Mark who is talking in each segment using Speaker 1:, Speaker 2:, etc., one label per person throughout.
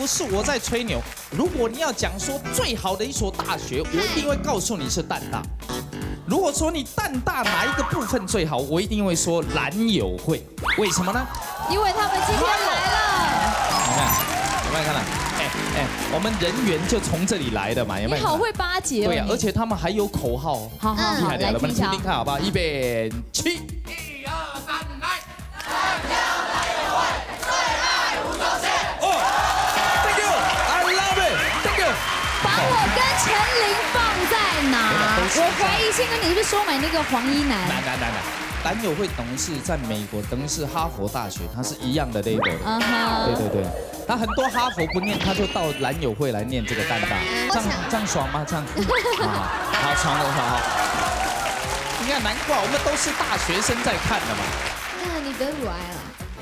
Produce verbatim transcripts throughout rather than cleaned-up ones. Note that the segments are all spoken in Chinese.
Speaker 1: 是我在吹牛。如果你要讲说最好的一所大学，我一定会告诉你是淡大。如果说你淡大哪一个部分最好，我一定会说蓝友会。为什么呢？
Speaker 2: 因为他们今天来了。
Speaker 1: 你看，有没有看到？哎哎，我们人员就从这里来的嘛，有没有？
Speaker 2: 你好会巴结哦。
Speaker 1: 对呀，而且他们还有口号哦。
Speaker 2: 好好好，来
Speaker 1: 我们
Speaker 2: 听
Speaker 1: 听听看好不好？一边起。一二三，来！蓝友蓝友会，最爱无极限。哦 ，Thank you，I love it，Thank you。
Speaker 2: 把我跟陈琳放在哪？我怀疑宪哥你是不是收买那个黄一楠？
Speaker 1: 来来来来。蓝友会董事在美国，等于是哈佛大学，它是一样的 level 的。嗯哼。对对对，那很多哈佛不念，他就到蓝友会来念这个淡大，这样这样爽吗？这样，好，好爽的好。你看，难怪我们都是大学生在看的嘛。
Speaker 3: 那你得乳癌了。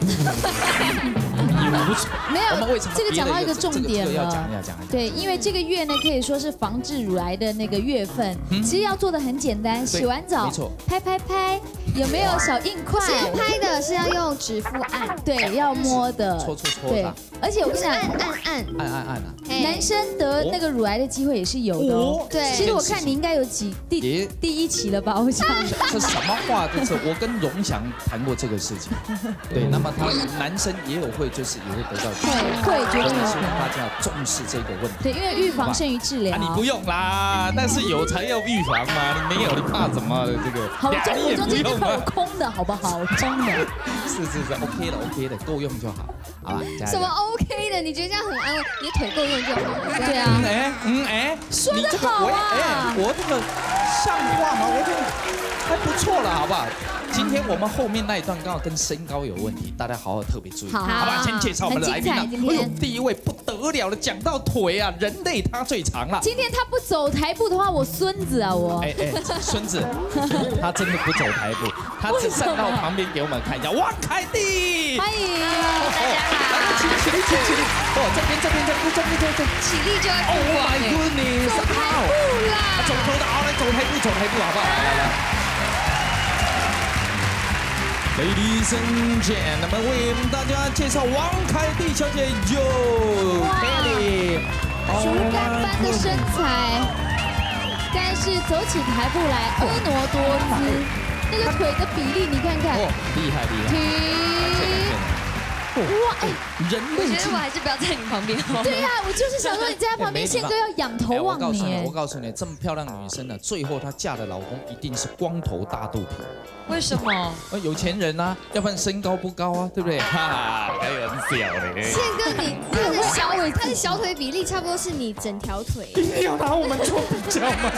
Speaker 2: 没有，这个讲到一个重点了。
Speaker 1: 讲一下，讲一下。
Speaker 2: 对，因为这个月呢，可以说是防治乳癌的那个月份。其实要做的很简单，洗完澡，
Speaker 1: 没错，
Speaker 2: 拍拍拍，有没有小硬块？
Speaker 3: 是拍的，是要用指腹按，
Speaker 2: 对，要摸的，
Speaker 1: 搓搓搓。
Speaker 2: 对，而且我跟你讲，
Speaker 3: 按按按
Speaker 1: 按按按啊。
Speaker 2: 男生得那个乳癌的机会也是有的哦。
Speaker 3: 对，
Speaker 2: 其实我看你应该有几第第一期了吧？我想。
Speaker 1: 这什么话？这是我跟荣祥谈过这个事情。对，那么他男生也有会，就是也会得到。
Speaker 2: 会会，绝对
Speaker 1: 希望大家重视这个问题。
Speaker 2: 对，因为预防胜于治疗。
Speaker 1: 你不用啦，但是有才要预防嘛，你没有你怕什么？这个。
Speaker 2: 好，我中我中间就有空的好不好？空的。
Speaker 1: 是是是 ，OK 的 OK 的，够用就好，好吧？
Speaker 3: 什么 OK 的？你觉得这样很安慰？你的腿够用就好。
Speaker 2: 对啊。
Speaker 1: 哎嗯哎，
Speaker 2: 说得好啊！
Speaker 1: 哎，我这个像话吗？我这个还不错了，好不好？今天我们后面那一段刚好跟身高有问题，大家好好特别注意，好吧？先介绍我们的来宾啊，哎呦，第一位不得了了，讲到腿啊，人类他最长了。
Speaker 2: 今天他不走台步的话，我孙子啊我。
Speaker 1: 哎哎，孙子，他真的不走台步，他只站到旁边给我们看一下。汪凯蒂，
Speaker 2: 欢迎大家
Speaker 1: 好，来起立起立起立起立，哦，这边这边这边这边这边，
Speaker 3: 起立就会
Speaker 1: ，Oh my goodness，
Speaker 2: 走台步啦，
Speaker 1: 走头的，好来走台步走台步好不好？来来来。Ladies and gentlemen， 为大家介绍王凯蒂小姐哟 ，Kelly，
Speaker 2: 竹竿般的身材，但是走起台步来婀娜多姿，那个腿的比例你看看，
Speaker 1: 哦，厉害厉害，
Speaker 2: 停，哇，哎，
Speaker 1: 人类，
Speaker 3: 我觉得我还是不要在你旁边哦。
Speaker 2: 对呀，我就是想说你在他旁边，宪哥要仰头望你。
Speaker 1: 我告诉你，这么漂亮的女生呢，最后她嫁的老公一定是光头大肚皮。
Speaker 3: 为什么？
Speaker 1: 有钱人啊，要不然身高不高啊，对不对？哈，开玩笑的。
Speaker 3: 宪哥，你他的小腿，他的小腿比例差不多是你整条腿。
Speaker 1: 一定要拿我们做比较吗？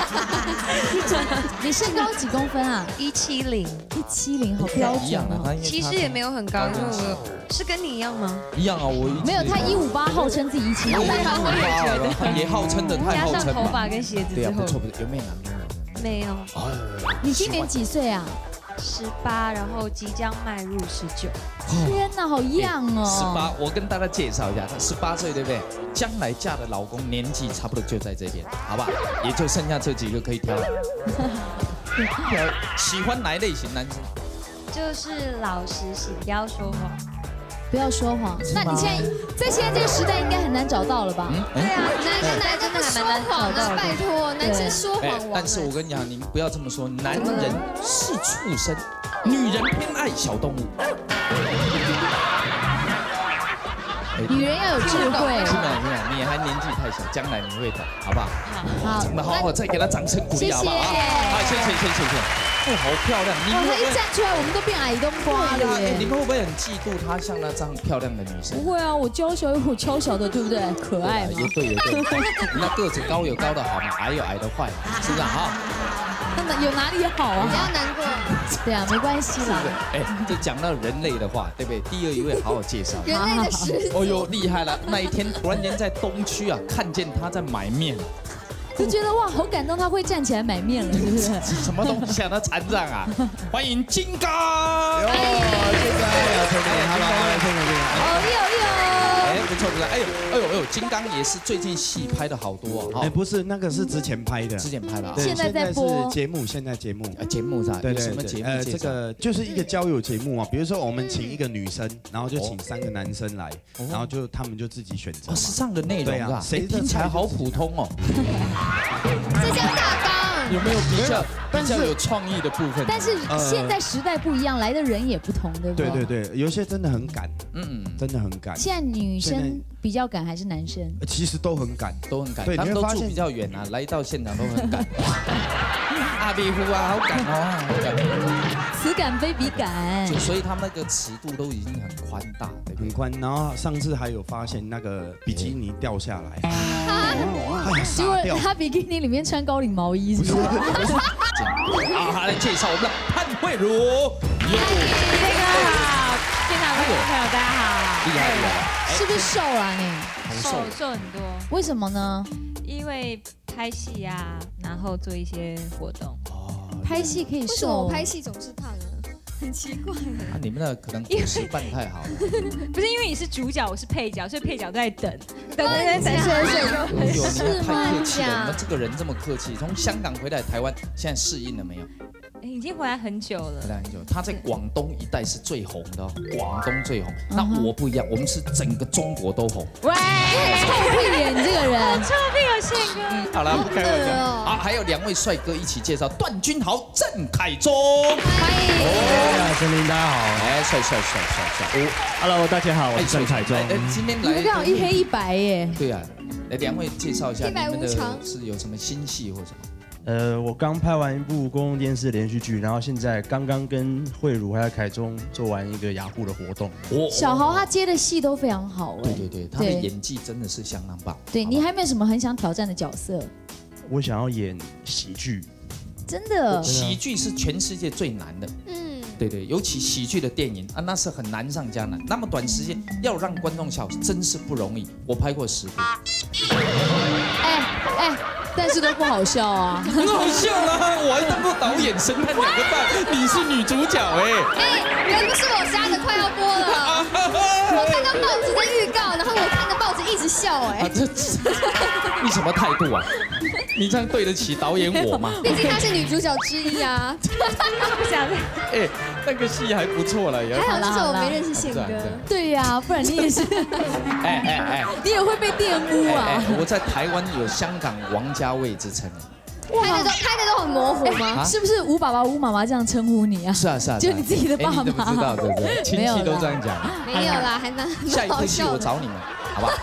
Speaker 2: 你身高几公分啊？
Speaker 3: 一七零，
Speaker 2: 一七零，好标准哦。
Speaker 3: 其实也没有很高，因为我是跟你一样吗？
Speaker 1: 一样啊，我
Speaker 2: 没有，他一五八，号称自己一七零，
Speaker 1: 也号称的太号称嘛。
Speaker 3: 加上头发跟鞋子之后，
Speaker 1: 对啊，不错不错，有没有男朋友？
Speaker 3: 没有。
Speaker 2: 你今年几岁啊？
Speaker 3: 十八，然后即将迈入十九。
Speaker 2: 天哪，好样哦！
Speaker 1: 十八，我跟大家介绍一下，她十八岁，对不对？将来嫁的老公年纪差不多就在这边，好不好？也就剩下这几个可以挑。喜欢哪一类型男生？
Speaker 3: 就是老实型，不要说谎。
Speaker 2: 不要说谎。那你现在在现在这个时代应该很难找到了吧？
Speaker 3: 对啊，男生男真的还蛮难找到的。拜托，男生说谎王。
Speaker 1: 但是我跟你讲，你们不要这么说，男人是畜生，女人偏爱小动物。
Speaker 2: 女人要有智慧。
Speaker 1: 听了听了，你还年纪太小，将来你会懂，好不好？
Speaker 2: 好，
Speaker 1: 那好，我再给他掌声鼓励，好不好？好，谢谢谢谢谢谢。哦，好漂亮！
Speaker 2: 哇，她一站出来，我们都变矮冬瓜了耶！
Speaker 1: 你们会不会很嫉妒她像那这样漂亮的女生？
Speaker 2: 不会啊，我娇小有我娇小的，对不对？可爱嘛。
Speaker 1: 也对也对，那个子高有高的好嘛，矮有矮的坏嘛，是不是啊？
Speaker 2: 那有哪里好啊？
Speaker 3: 不要难过。
Speaker 2: 对啊，没关系啦。
Speaker 1: 哎，就讲到人类的话，对不对？第二一位好好介绍。
Speaker 3: 人类的狮子。
Speaker 1: 哦呦，厉害了！那一天突然间在东区啊，看见他在买面。
Speaker 2: 就觉得哇，好感动，他会站起来买面了，是不是？
Speaker 1: 什么东西啊？他残障啊！欢迎金刚！
Speaker 4: 哟，谢谢，谢谢，Hello，谢谢，谢谢。
Speaker 2: 哦，有有。
Speaker 1: 哎，不错不错。哎呦哎呦哎呦，金刚也是最近戏拍的好多哦。
Speaker 4: 哎，不是，那个是之前拍的，
Speaker 1: 之前拍的，
Speaker 2: 现在在播
Speaker 4: 节目，现在节目，
Speaker 1: 呃，节目是吧？
Speaker 4: 对对
Speaker 1: 什么节目？
Speaker 4: 呃，这个就是一个交友节目啊，比如说我们请一个女生，然后就请三个男生来，然后就他们就自己选择。
Speaker 1: 哦，是这样的内容是吧？
Speaker 4: 谁
Speaker 1: 听起来好普通哦。
Speaker 3: 这叫大纲，
Speaker 1: 有没有比较比较有创意的部分？
Speaker 2: 但是现在时代不一样，来的人也不同，对不对？
Speaker 4: 对对对，有些真的很赶，嗯，真的很赶。
Speaker 2: 现在女生比较赶还是男生？
Speaker 4: 其实都很赶，
Speaker 1: 都很赶，他们都住比较远啊，来到现场都很赶。阿比夫啊，好赶哦，好赶。
Speaker 2: 此赶非彼赶，
Speaker 1: 所以他们那个尺度都已经很宽大，对不对？
Speaker 4: 很宽。然后上次还有发现那个比基尼掉下来，
Speaker 2: 结果他比基尼里面穿高领毛衣，是不是？
Speaker 1: 好，来介绍我们的潘慧茹。
Speaker 5: 嗨，飞哥好，现场的朋友大家好。
Speaker 1: 厉害厉害，
Speaker 2: 是不是瘦了你？
Speaker 5: 瘦瘦很多。
Speaker 2: 为什么呢？
Speaker 5: 因为拍戏呀，然后做一些活动。
Speaker 2: 拍戏可以瘦，
Speaker 3: 为什么我拍戏总是胖呢？很奇怪。
Speaker 1: 啊，你们那可能故事办太好了。
Speaker 5: 不是因为你是主角，我是配角，所以配角都在等，等等等等，所以就
Speaker 1: 哎呦，你太客气了，你们这个人这么客气，从香港回来台湾，现在适应了没有？
Speaker 5: 已经回来很久了，
Speaker 1: 回来很久。他在广东一带是最红的哦，广东最红。那我不一样，我们是整个中国都红。
Speaker 2: 喂，臭屁耶，你这个人，
Speaker 5: 臭屁哦，宪哥。
Speaker 1: 好了，不开玩笑。好，还有两位帅哥一起介绍，段君豪、郑凯中。
Speaker 3: 欢迎。
Speaker 6: 哎，森林大家好。
Speaker 1: 哎，帅帅帅帅帅。
Speaker 6: Hello， 大家好，我是郑凯中。
Speaker 1: 哎，今天来，
Speaker 2: 你们刚好一黑一白耶。
Speaker 1: 对啊，来两位介绍一下你们的是有什么新戏或什么？
Speaker 6: 呃，我刚拍完一部公共电视连续剧，然后现在刚刚跟慧茹还有凯中做完一个雅虎的活动。
Speaker 2: 小豪他接的戏都非常好哎。
Speaker 1: 对对对，他的演技真的是相当棒。
Speaker 2: 对你还没有什么很想挑战的角色？
Speaker 6: 我想要演喜剧。
Speaker 2: 真的？
Speaker 1: 喜剧是全世界最难的。嗯。对对，尤其喜剧的电影啊，那是很难上加难。那么短时间要让观众笑，真是不容易。我拍过十部。
Speaker 2: 哎哎。 但是都不好笑啊！
Speaker 1: 很好笑啊！我还当过导演，神探两个半，你是女主角哎！
Speaker 3: 哎，人不是我杀的，快要播了。我看到报纸在预告，然后我看着报纸一直笑哎。
Speaker 1: 这你什么态度啊？你这样对得起导演我吗？
Speaker 3: 毕竟她是女主角之一啊。
Speaker 5: 不想
Speaker 1: 哎，那个戏还不错了，
Speaker 3: 还好就是我没认识宪哥。
Speaker 2: 对呀，不然你也是。哎哎哎，你也会被玷污啊！
Speaker 1: 我在台湾有香港王家卫之称。
Speaker 3: 拍的都拍的都很模糊吗？
Speaker 2: 是不是吴爸爸、吴妈妈这样称呼你啊？
Speaker 1: 是啊是啊，
Speaker 2: 就你自己的爸妈。
Speaker 1: 你都不知道对不对？亲戚都这样讲。
Speaker 3: 没有啦，还蛮
Speaker 1: 下一部戏我找你们，好不好？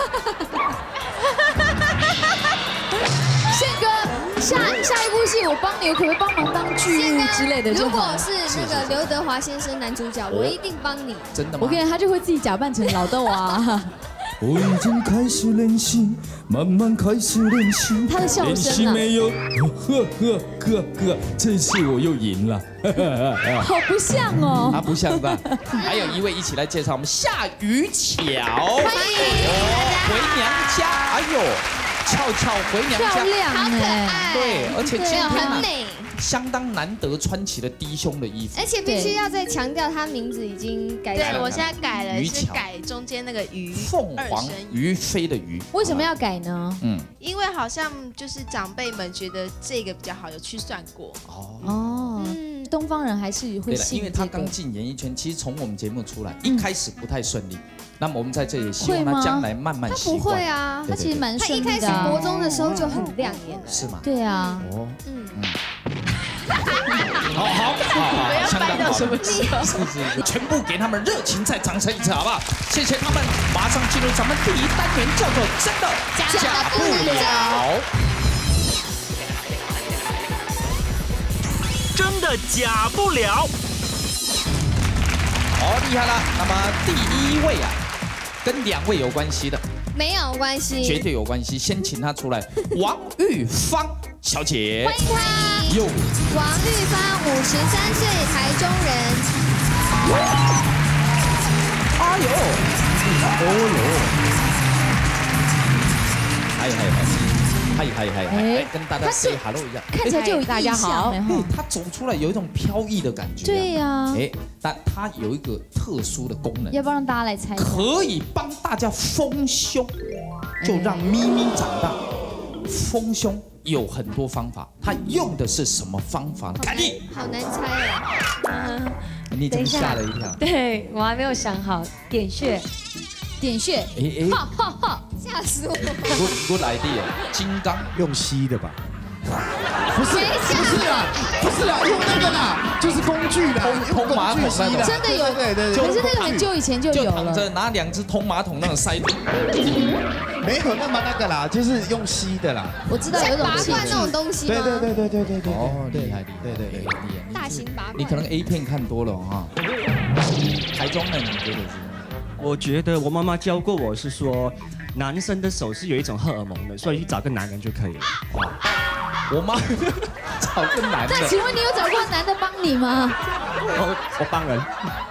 Speaker 2: 宪哥，下下一部戏我帮你，我可不可以帮忙当剧务之类的？
Speaker 3: 如果是那个刘德华先生男主角，我一定帮你。
Speaker 1: 真的吗？
Speaker 2: 我跟你他就会自己假扮成老豆啊。
Speaker 7: 我已经开始练习，慢慢开始练习。
Speaker 2: 他的笑声啊！
Speaker 7: 练习没有，呵呵呵呵，这次我又赢了。
Speaker 2: 好不像哦。
Speaker 1: 他不像吧？还有一位一起来介绍我们夏雨巧，
Speaker 3: 欢迎
Speaker 1: 回娘家。哎呦，俏俏回娘家，
Speaker 2: 漂亮，
Speaker 3: 好可爱。
Speaker 1: 对，而且今天
Speaker 3: 很美。
Speaker 1: 相当难得穿起了低胸的衣服，
Speaker 3: 而且必须要再强调，他名字已经改了。
Speaker 5: 对，我现在改了，是改中间那个鱼，
Speaker 1: 凤凰于飞的鱼。
Speaker 2: 为什么要改呢？
Speaker 8: 嗯，因为好像就是长辈们觉得这个比较好，有去算过。
Speaker 1: 哦
Speaker 2: 哦，嗯，东方人还是会信。
Speaker 1: 因为他刚进演艺圈，其实从我们节目出来，一开始不太顺利。那么我们在这里希望他将来慢慢习惯。
Speaker 3: 他不会啊，
Speaker 2: 他其实蛮顺利的。
Speaker 3: 他一开始国中的时候就很亮眼了。
Speaker 1: 是吗？
Speaker 2: 对啊。
Speaker 1: 哦，嗯嗯。 好好好好，相当好，是是是，全部给他们热情再掌声一次，好不好？谢谢他们，马上进入咱们第一单元，叫做真的假不了，
Speaker 9: 真的假不了。
Speaker 1: 哦，厉害了！那么第一位啊，跟两位有关系的，
Speaker 3: 没有关系，
Speaker 1: 绝对有关系。先请他出来，王玉芳小姐，
Speaker 3: 欢迎她。
Speaker 1: 有
Speaker 3: 王玉芳，五十三岁，台中人。
Speaker 1: 哎呦，哦呦，还有还有还有， 嗨嗨嗨嗨，跟大家 say hello 一下，
Speaker 2: 看起来就有大家好，
Speaker 1: 哎，他走出来有一种飘逸的感觉。
Speaker 2: 对呀，
Speaker 1: 哎，但他有一个特殊的功能，
Speaker 2: 要不要让大家来猜？
Speaker 1: 可以帮大家丰胸，就让咪咪长大。丰胸有很多方法，他用的是什么方法呢？凯蒂，
Speaker 3: 好难猜哦。
Speaker 1: 你怎么吓了一跳？
Speaker 5: 对我还没有想好，点穴。
Speaker 2: 点穴，
Speaker 1: 哎哎，
Speaker 2: 哈哈哈，
Speaker 3: 吓死我！
Speaker 1: Good good idea， 金刚
Speaker 4: 用吸的吧？ 不是，不是啊，不是啊，用那个啦，就是工具啦，
Speaker 1: 通通马桶那种，
Speaker 2: 真的有，
Speaker 4: 对对对，
Speaker 2: 可是那个很久以前就有了，
Speaker 1: 就躺着拿两只通马桶那种塞。
Speaker 4: 没有那么那个啦，就是用吸的啦。
Speaker 2: 我知道有一种
Speaker 3: 拔罐那种东西吗？
Speaker 4: 对对对对对对对。
Speaker 1: 哦，厉害厉害，
Speaker 4: 对对对，
Speaker 1: 厉害。
Speaker 3: 大型拔罐。
Speaker 1: 你可能 A 片看多了哈。台中人，你觉得是？
Speaker 10: 我觉得我妈妈教过我是说，男生的手是有一种荷尔蒙的，所以去找个男人就可以了。
Speaker 1: 我妈找个男的。
Speaker 2: 那请问你有找过男的帮你吗？
Speaker 10: 我我帮人。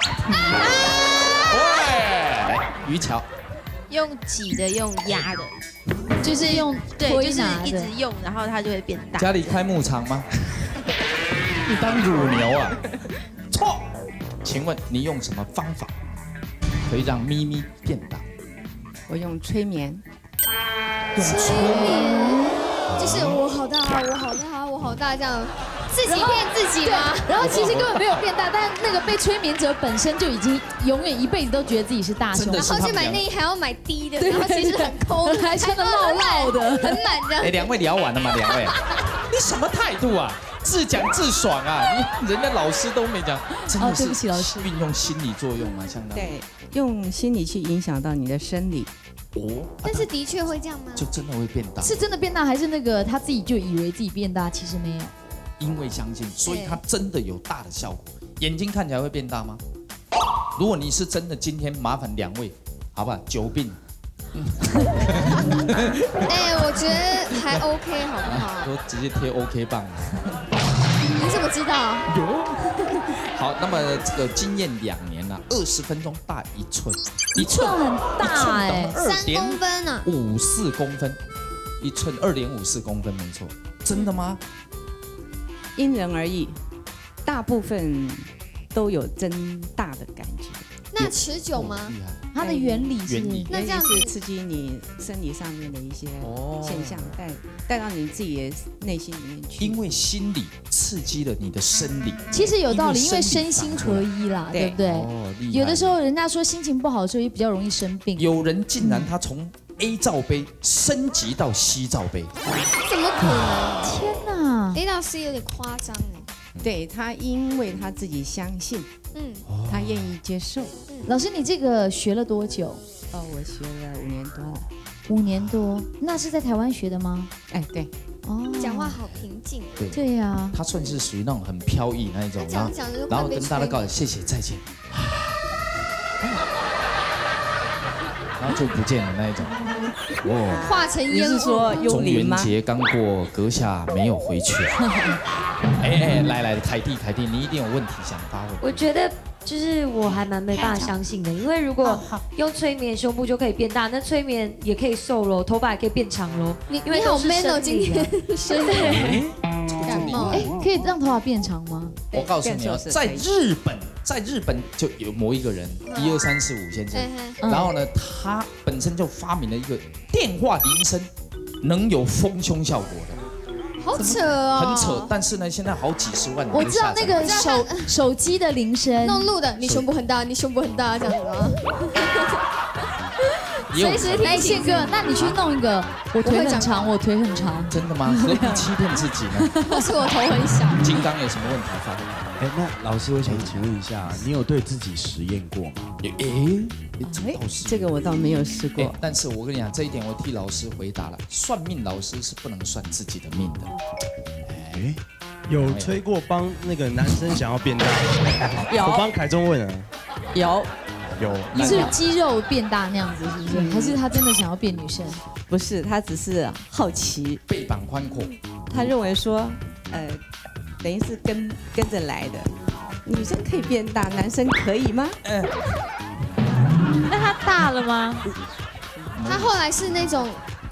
Speaker 1: 喂，于桥。
Speaker 8: 用挤的，用压的，
Speaker 2: 就是用
Speaker 8: 对，就是一直用，然后它就会变大。
Speaker 1: 家里开牧场吗？你当乳牛啊？错。请问你用什么方法可以让咪咪变大？
Speaker 11: 我用催眠。
Speaker 3: 用催眠，就是我好大，我好大，我好大这样，自己骗自己吗？
Speaker 2: 然后其实根本没有变大，但那个被催眠者本身就已经永远一辈子都觉得自己是大胸，
Speaker 3: 然后去买内衣还要买低的，然后其实很空，
Speaker 2: 还穿的落落的，
Speaker 3: 很满的。
Speaker 1: 哎，两位聊完了吗？两位，你什么态度啊？自讲自爽啊！你人家老师都没讲，真的是运用心理作用啊，相当
Speaker 11: 对，用心理去影响到你的生理。
Speaker 1: 哦，
Speaker 3: 但是的确会这样吗？
Speaker 1: 就真的会变大？
Speaker 2: 是真的变大，还是那个他自己就以为自己变大，其实没有？
Speaker 1: 因为相信，所以它真的有大的效果。眼睛看起来会变大吗？如果你是真的，今天麻烦两位，好不好？久病。
Speaker 3: 哎，我觉得还 OK， 好不好？
Speaker 1: 都直接贴 OK 棒。
Speaker 3: 你怎么知道？
Speaker 1: 有。好，那么这个经验两年了，二十分钟大一寸，
Speaker 2: 一寸很大哎，
Speaker 3: 三公分啊，
Speaker 1: 五四公分，一寸二点五四公分，没错。真的吗？
Speaker 11: 因人而异，大部分都有增大的感觉。
Speaker 3: 那持久吗？
Speaker 2: 它的原理是，
Speaker 3: 那这样
Speaker 11: 是刺激你生理上面的一些现象，带带到你自己的内心里面去。
Speaker 1: 因为心理刺激了你的生理，
Speaker 2: 其实有道理，因为身心合一啦，对不对？
Speaker 1: 哦，
Speaker 2: 有的时候人家说心情不好的时候也比较容易生病。
Speaker 1: 有人竟然他从 A 罩杯升级到 C 罩杯，
Speaker 3: 怎么可能？
Speaker 2: 天哪
Speaker 3: ！A 到 C 有点夸张哎。
Speaker 11: 对他，因为他自己相信，嗯，他愿意接受。
Speaker 2: 老师，你这个学了多久？
Speaker 11: 哦，我学了五年多。
Speaker 2: 五年多，那是在台湾学的吗？
Speaker 11: 哎，对。
Speaker 3: 哦，讲话好平静。
Speaker 1: 对
Speaker 2: 对呀，
Speaker 1: 他算是属于那种很飘逸那一种，然后然后跟大家告谢谢再见，然后就不见了那一种。
Speaker 3: 哦，化成烟雾。
Speaker 11: 你是说幽灵吗？
Speaker 1: 中元节刚过，阁下没有回去。哎哎，来来，凯蒂凯蒂，你一定有问题想发问。
Speaker 5: 我觉得就是我还蛮没办法相信的，因为如果用催眠胸部就可以变大，那催眠也可以瘦喽，头发也可以变长喽。
Speaker 3: 你你好 man 哦，今天真的
Speaker 2: 感冒。哎，可以让头发变长吗？
Speaker 1: 我告诉你啊，在日本，在日本就有某一个人，一二三四五先生，然后呢，他本身就发明了一个电话铃声，能有丰胸效果的。
Speaker 3: 好扯哦，
Speaker 1: 很扯，但是呢，现在好几十万人。
Speaker 2: 我知道那个手手机的铃声，
Speaker 3: 弄录的，你胸部很大，你胸部很大这样子吗？
Speaker 2: 随时提醒哥，那你去弄一个，我腿很长，我腿很长。
Speaker 1: 真的吗？何必欺骗自己呢？
Speaker 3: 或是我头很小。
Speaker 1: 金刚有什么问题发问？
Speaker 4: 哎，那老师，我想请问一下，你有对自己实验过吗？
Speaker 1: 哎，
Speaker 11: 这个我倒没有试过。
Speaker 1: 但是我跟你讲，这一点我替老师回答了。算命老师是不能算自己的命的。
Speaker 6: 哎，有催过帮那个男生想要变大？
Speaker 11: 有，
Speaker 6: 我帮凯中问啊。
Speaker 11: 有。
Speaker 6: 有，
Speaker 2: 是肌肉变大那样子，是不是？还是他真的想要变女生？
Speaker 11: 不是，他只是好奇，
Speaker 1: 背膀宽阔。
Speaker 11: 他认为说，呃，等于是跟跟着来的，女生可以变大，男生可以吗？嗯。
Speaker 5: 那他大了吗？
Speaker 3: 他后来是那种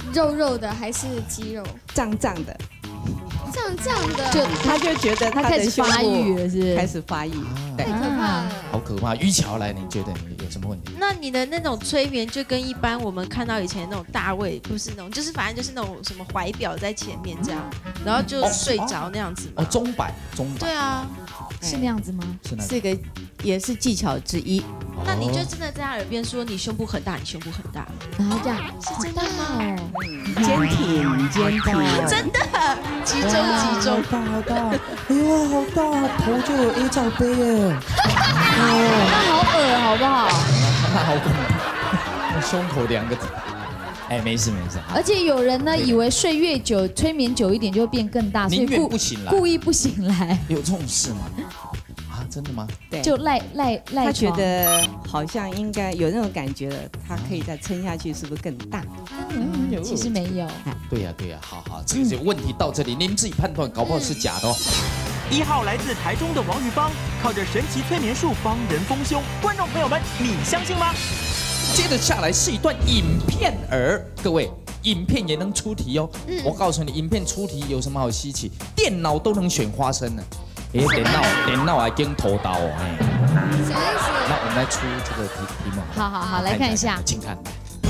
Speaker 3: 肉肉的还是肌肉？
Speaker 11: 胀胀的，
Speaker 3: 胀胀的，
Speaker 11: 就他就觉得
Speaker 2: 他开始发育了，是
Speaker 11: 开始发育，
Speaker 3: 太可怕了。
Speaker 1: 好可怕！于乔来，你觉得你有什么问题？
Speaker 8: 那你的那种催眠就跟一般我们看到以前那种大卫不是那种，就是反正就是那种什么怀表在前面这样，然后就睡着那样子吗？
Speaker 1: 哦，钟摆，钟摆。
Speaker 8: 对啊，
Speaker 2: 是那样子吗？
Speaker 1: 是那
Speaker 11: 这个也是技巧之一。
Speaker 8: 那你就真的在他耳边说你胸部很大，你胸部很大，
Speaker 2: 然后这样
Speaker 8: 是真的吗？
Speaker 11: 坚挺，坚挺，
Speaker 8: 真的，集中集中。
Speaker 7: 好大好大，哎呦好大，头就有 A 罩杯耶。
Speaker 2: 那好恶好不好？
Speaker 1: 那好恐怖，胸口两个字。哎，没事没事。
Speaker 2: 而且有人呢以为睡越久，催眠久一点就会变更大，所以
Speaker 1: 宁愿
Speaker 2: 故
Speaker 1: 不醒来
Speaker 2: 故意不醒来。
Speaker 1: 有这种事吗？啊，真的吗？
Speaker 11: 对，
Speaker 2: 就赖赖赖
Speaker 11: 他觉
Speaker 2: 床。
Speaker 11: 得好像应该有那种感觉了，他可以再撑下去，是不是更大？
Speaker 2: 嗯，其实没有。
Speaker 1: 对呀对呀，好好，这个问题到这里，你们自己判断，搞不好是假的哦。
Speaker 9: 一号来自台中的王玉芳，靠着神奇催眠术帮人丰胸，观众朋友们，你相信吗？
Speaker 1: 接着下来是一段影片儿，各位，影片也能出题哦。嗯、我告诉你，影片出题有什么好稀奇？电脑都能选花生呢。哎，电脑电脑还跟头刀哦，哎。
Speaker 3: 什么意思？
Speaker 1: 那我们来出这个题题目。
Speaker 2: 好好好，来看一下，
Speaker 1: 请看。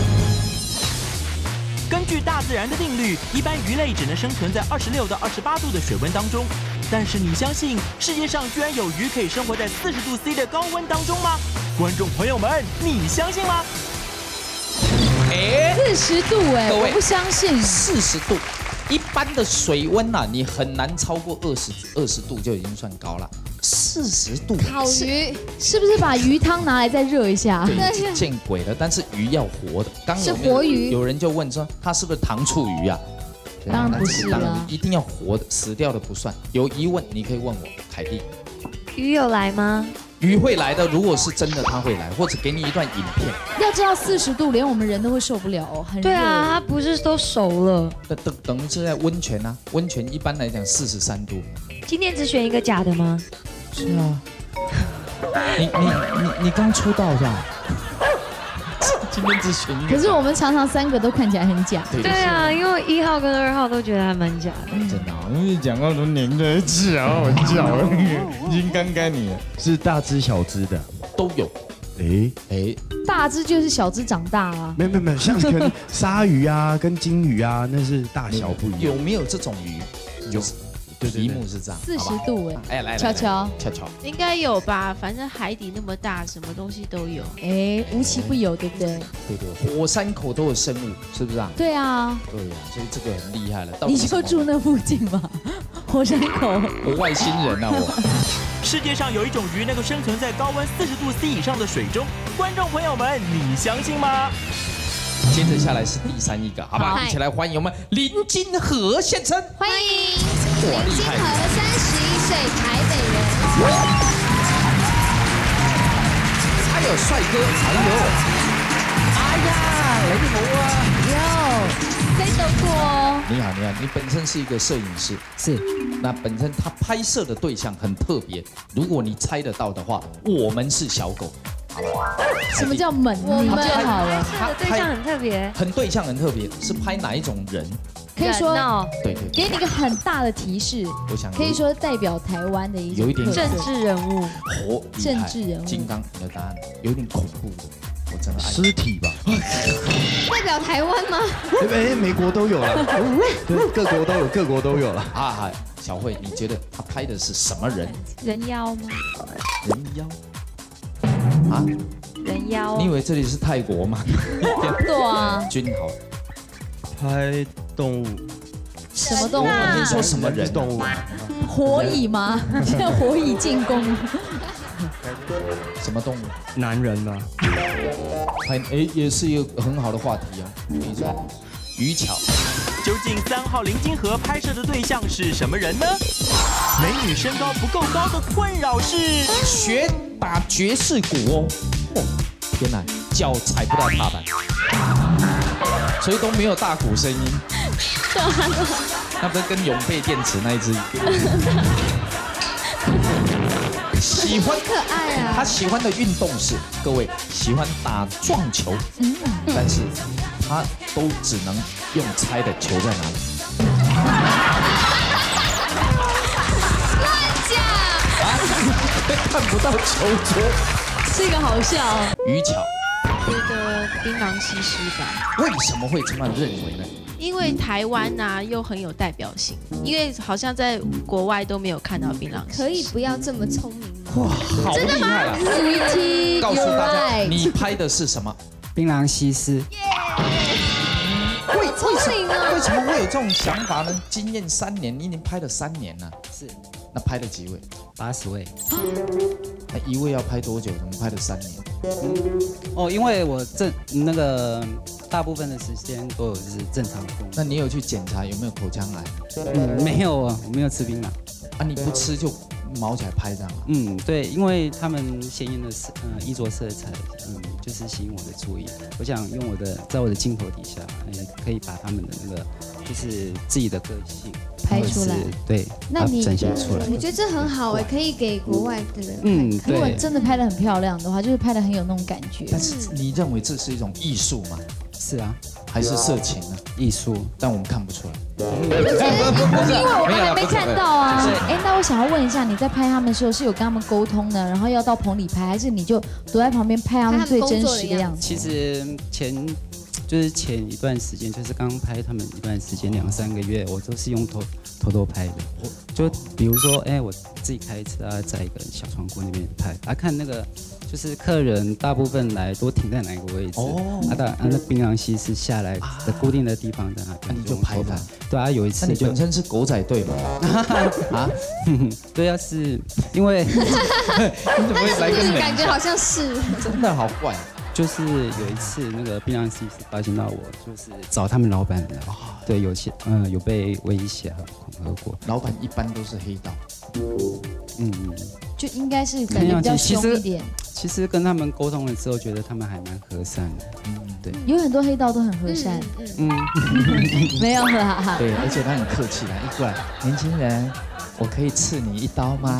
Speaker 9: 根据大自然的定律，一般鱼类只能生存在二十六到二十八度的水温当中。但是你相信世界上居然有鱼可以生活在四十度 C 的高温当中吗？观众朋友们，你相信吗？
Speaker 2: 哎，四十度哎，
Speaker 1: 各位
Speaker 2: 我不相信。
Speaker 1: 四十度，一般的水温呐、啊，你很难超过二十二十度就已经算高了。四十度，
Speaker 3: 烤鱼
Speaker 2: 是不是把鱼汤拿来再热一下？
Speaker 1: 对，见鬼了！但是鱼要活的，刚
Speaker 2: 是活鱼。
Speaker 1: 有人就问说，它是不是糖醋鱼啊？
Speaker 2: 当然不是了，
Speaker 1: 一定要活的，死掉的不算。有疑问你可以问我，凯蒂。
Speaker 5: 鱼有来吗？
Speaker 1: 鱼会来的，如果是真的，它会来，或者给你一段影片。
Speaker 2: 要知道四十度，连我们人都会受不了哦，很热。
Speaker 5: 对啊，它不是都熟了？
Speaker 1: 等等等于是在温泉啊，温泉一般来讲四十三度。
Speaker 5: 今天只选一个假的吗？
Speaker 1: 是啊。你你你你刚出道是吧？今天只选一个。
Speaker 2: 可是我们常常三个都看起来很假。
Speaker 5: 对啊，因为一号跟二号都觉得还蛮假的。
Speaker 1: 真的，
Speaker 7: 因为讲话都黏在一起啊，我讲已经刚刚你了，
Speaker 4: 是大只小只的
Speaker 1: 都有。
Speaker 4: 哎
Speaker 1: 哎，
Speaker 2: 大只就是小只长大啊。
Speaker 4: 没有没有没有，像跟鲨鱼啊、跟金鱼啊，那是大小不一样。
Speaker 1: 有没有这种鱼？有。题目是这样，
Speaker 2: 四十度哎，
Speaker 1: 哎来
Speaker 2: 悄悄
Speaker 1: 悄悄，
Speaker 8: 应该有吧？反正海底那么大，什么东西都有。
Speaker 2: 哎，无奇不有，对不对？
Speaker 1: 对对，火山口都有生物，是不是啊？
Speaker 2: 对啊，
Speaker 1: 对呀，所以这个很厉害了。
Speaker 2: 你就住那附近嘛，火山口。
Speaker 1: 我外星人啊我。
Speaker 9: 世界上有一种鱼能够生存在高温四十度 C 以上的水中，观众朋友们，你相信吗？
Speaker 1: 接着下来是第三一个，好吧，一起来欢迎我们林金河先生，
Speaker 3: 欢迎
Speaker 1: 哇，
Speaker 3: 林金河，三十一岁，台北人。
Speaker 1: 还有帅哥，还有，哎呀，雷猴啊，
Speaker 2: 有，飞得过哦。
Speaker 1: 你好，你好，你本身是一个摄影师，
Speaker 12: 是，
Speaker 1: 那本身他拍摄的对象很特别，如果你猜得到的话，我们是小狗。
Speaker 2: 什么叫猛？我们就好了。
Speaker 5: 他的对象很特别，
Speaker 1: 很对象很特别，是拍哪一种人？
Speaker 2: 可以说，
Speaker 1: 对对，
Speaker 2: 给你一个很大的提示，
Speaker 1: 我想
Speaker 2: 可以说代表台湾的一
Speaker 1: 有一点
Speaker 5: 政治人物，
Speaker 1: 活
Speaker 2: 政治人物。
Speaker 1: 金刚，你的答案有点恐怖的，我真的爱
Speaker 4: 尸体吧？
Speaker 3: 代表台湾吗？
Speaker 4: 哎，美国都有了，对，各国都有，各国都有了。
Speaker 1: 啊，小慧，你觉得他拍的是什么人？
Speaker 5: 人妖吗？
Speaker 1: 人妖。啊，
Speaker 5: 人妖？
Speaker 1: 你以为这里是泰国吗？
Speaker 2: 对啊。
Speaker 1: 君豪，
Speaker 6: 拍动物。
Speaker 2: 什么动物？
Speaker 1: 你说什么人？
Speaker 4: 动物？
Speaker 2: 火蚁吗？现在火蚁进攻。
Speaker 1: 什么动物？
Speaker 10: 男人吧。
Speaker 1: 还哎，也是一个很好的话题哦。没错，于巧。
Speaker 9: 究竟三号林金河拍摄的对象是什么人呢？美女身高不够高的困扰是
Speaker 1: 学打爵士鼓哦。哦，天哪，脚踩不到踏板，所以都没有大鼓声音。那不是跟永贝电池那一只？喜欢
Speaker 3: 可爱啊！
Speaker 1: 他喜欢的运动是各位喜欢打撞球，嗯，但是他都只能用猜的，球在哪里？
Speaker 3: 乱讲！
Speaker 1: 啊，看不到球桌，
Speaker 2: 这个好笑。
Speaker 1: 于巧，
Speaker 8: 觉得槟榔西施吧。
Speaker 1: 为什么会这么认为呢？
Speaker 8: 因为台湾呐、啊、又很有代表性，因为好像在国外都没有看到槟榔西施。
Speaker 3: 可以不要这么聪明吗？
Speaker 1: 哇，好厉害啊
Speaker 2: ！Sweetie，
Speaker 1: 告诉大家，
Speaker 2: right
Speaker 1: 你拍的是什么？
Speaker 12: 槟榔西施。
Speaker 1: 为为什么为什么会有这种想法呢？经验三年，你已经拍了三年了。
Speaker 12: 是。
Speaker 1: 那拍了几位？
Speaker 12: 八十位。
Speaker 1: 那一位要拍多久？怎么拍了三年？
Speaker 12: 哦，因为我正那个大部分的时间都有是正常的工作。
Speaker 1: 那你有去检查有没有口腔癌？
Speaker 12: 嗯，没有啊，我没有吃槟榔。
Speaker 1: 啊，你不吃就毛起来拍这样啊？
Speaker 12: 嗯，对，因为他们鲜艳的色，呃，衣着色彩，嗯，就是吸引我的注意。我想用我的，在我的镜头底下，也可以把他们的那个，就是自己的个性
Speaker 2: 拍出来，
Speaker 12: 对，
Speaker 2: 那你
Speaker 12: 展现出来。
Speaker 3: 我觉得这很好哎，可以给国外的人看。
Speaker 12: 嗯，
Speaker 2: 如果真的拍得很漂亮的话，就是拍得很有那种感觉。
Speaker 1: 但是你认为这是一种艺术吗？
Speaker 12: 是啊，
Speaker 1: 还是色情呢？
Speaker 12: 艺术，
Speaker 1: 但我们看不出来。
Speaker 2: 因为我们还没看到啊。哎，那我想要问一下，你在拍他们的时候是有跟他们沟通的，然后要到棚里拍，还是你就躲在旁边拍他们最真实的样子？
Speaker 12: 其实前就是前一段时间，就是刚拍他们一段时间，两三个月，我都是用偷偷偷拍的。就比如说，哎，我自己开车啊，在一个小仓库那边拍，啊，看那个就是客人大部分来都停在哪个位置，哦，啊，啊，那槟榔西施下来的固定的地方在哪边，
Speaker 1: 你就拍他。
Speaker 12: 对啊，有一次
Speaker 1: 你本身是狗仔队嘛？啊，
Speaker 12: 对啊，是因为
Speaker 1: 你怎么会来跟
Speaker 3: 感觉好像是
Speaker 1: 真的好怪。
Speaker 12: 就是有一次那个槟榔西施发现到我，就是找他们老板来，对，有些嗯、呃、有被威胁和恐吓过。
Speaker 1: 老板一般都是黑道，
Speaker 12: 嗯，
Speaker 2: 就应该是感觉比较凶一点。
Speaker 12: 其实跟他们沟通了之后，觉得他们还蛮和善的，嗯，对。
Speaker 2: 有很多黑道都很和善，
Speaker 12: 嗯，
Speaker 2: 没有哈哈。
Speaker 1: 对，而且他很客气的，一过来，年轻人，我可以刺你一刀吗？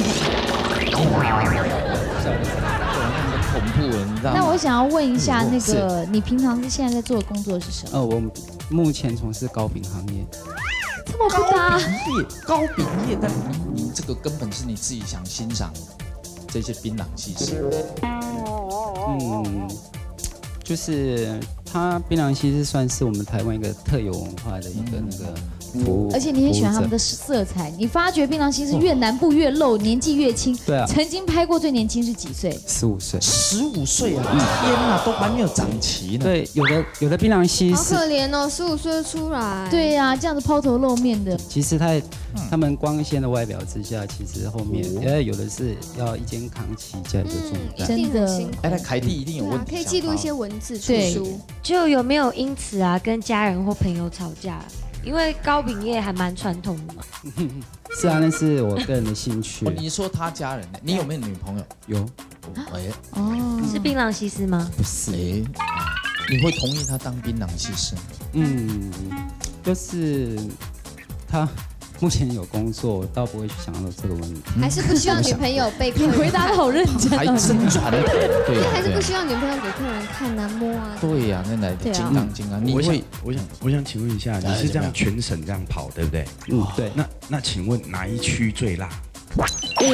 Speaker 1: 恐怖了，你知道吗？
Speaker 2: 那我想要问一下，那个你平常是现在在做的工作是什么？
Speaker 12: 呃，我目前从事糕饼行业。
Speaker 2: 这么不搭？
Speaker 1: 糕饼业，糕饼业，但你你这个根本是你自己想欣赏这些槟榔西施。
Speaker 12: 嗯，就是它槟榔西施算是我们台湾一个特有文化的一个那个。
Speaker 2: 而且你很喜欢他们的色彩，你发觉槟榔西施越南部越露，年纪越轻。
Speaker 12: 对啊。
Speaker 2: 曾经拍过最年轻是几岁？
Speaker 12: 十五岁。
Speaker 1: 十五岁啊！天哪，都还没有长齐呢。
Speaker 12: 对，有的有的槟榔西施。
Speaker 3: 好可怜哦，十五岁就出来。
Speaker 2: 对呀，这样子抛头露面的。
Speaker 12: 其实他他们光鲜的外表之下，其实后面呃有的是要一肩扛起家里的重担。
Speaker 2: 真的。
Speaker 1: 哎，那凯蒂一定有问题。
Speaker 3: 可以记录一些文字出书。
Speaker 5: 就有没有因此啊跟家人或朋友吵架？因为糕饼业还蛮传统的嘛。
Speaker 12: 是啊，那是我个人的兴趣。
Speaker 1: 你说他家人，你有没有女朋友？
Speaker 12: 有。
Speaker 1: 哎，
Speaker 5: 哦，是槟榔西施吗？
Speaker 12: 不是。
Speaker 1: 哎，你会同意他当槟榔西施？
Speaker 12: 嗯，就是他目前有工作，我倒不会去想到这个问题。
Speaker 3: 还是不希望女朋友被客人
Speaker 2: 回答的好认真，
Speaker 1: 还真传统。对，
Speaker 3: 还是不希望女朋友给客人看啊摸啊。
Speaker 1: 对呀，那来的金刚金刚，你会，
Speaker 4: 我想我想请问一下，你是这样全省这样跑，对不对？
Speaker 12: 嗯，对。
Speaker 4: 那那请问哪一区最辣？
Speaker 2: 哦，